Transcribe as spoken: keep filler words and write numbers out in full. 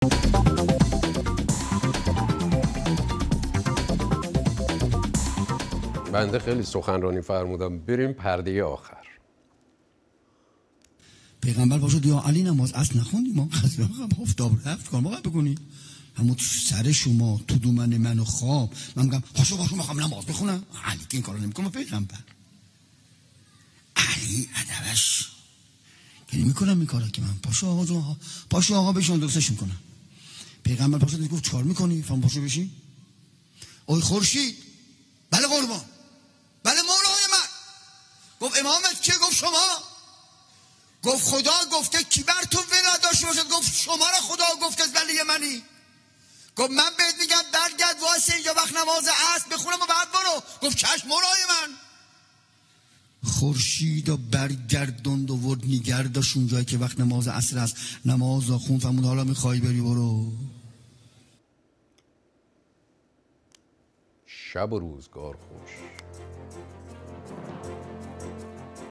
بنده خیلی سخنرانی فرمودم، بریم پرده آخر. پیغمبر باشد یا علی نماز اصل نخوندی ما قضیه هم افتاب رفت کار ما بکنی همون تو سر شما تو دومن منو خواب من میگم پاشو پاشو میخوام نماز بخونم. علی که این کارو نمیکنه پیغمبر. علی ادبش که نمیکنم این کارا که من پاشو آقا جون پاشو آقا بشین دوستش میکنم. پیغمبر پاشو میگفت چیکار میکنی؟ فهم پاشو بشین. اوی خورشید بله قربان بله مولای من. گفت امامت که گفت شما. گفت خدا گفته کی بر تو ولا داشته باشه. گفت شما را خدا گفته از ولی منی. گفت من بهت میگم برگرد واسه اینجا وقت نماز عصر بخونم و بعد برو. گفت چشم مولای من. خورشید و برگردوند و ورد نگرداش اونجایی که وقت نماز عصر است. نماز خون فرمود حالا میخوای بری برو. شب و روزگار خوش.